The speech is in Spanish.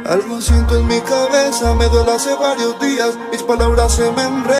Algo siento en mi cabeza, me duele hace varios días, mis palabras se me enredan.